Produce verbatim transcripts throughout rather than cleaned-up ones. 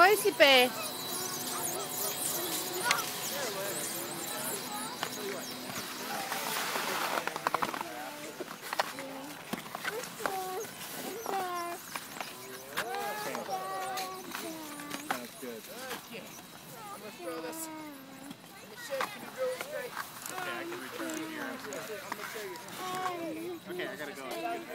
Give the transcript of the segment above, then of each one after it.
Koj si, Pe? Okay, I gotta go.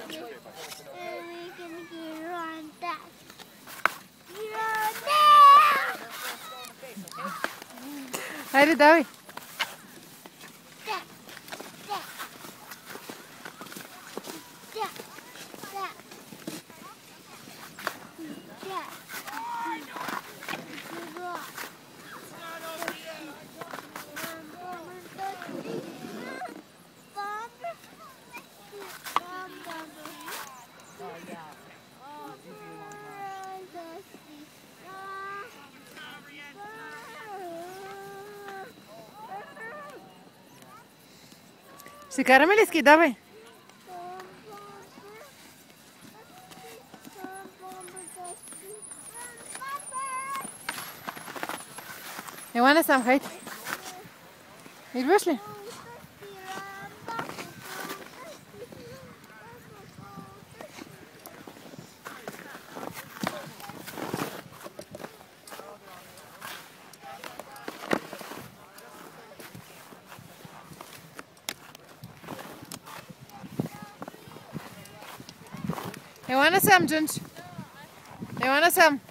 Haydi давай. Ще караме ли ски? Давай. Ела насам, хайде. Идваш ли? Ела насам, Джунч. Ела насам.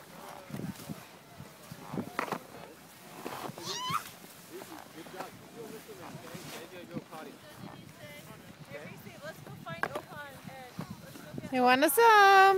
Ела насам.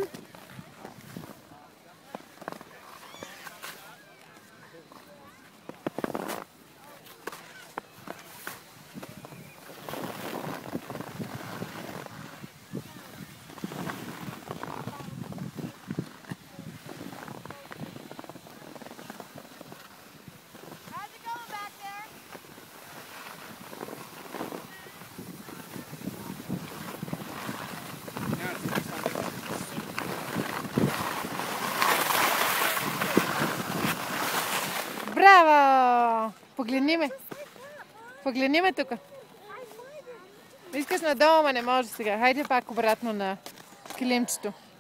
Браво! Погледни ме. Погледни ме тук. Искаш надолу, ма не може сега. Хайде пак обратно на килимчето.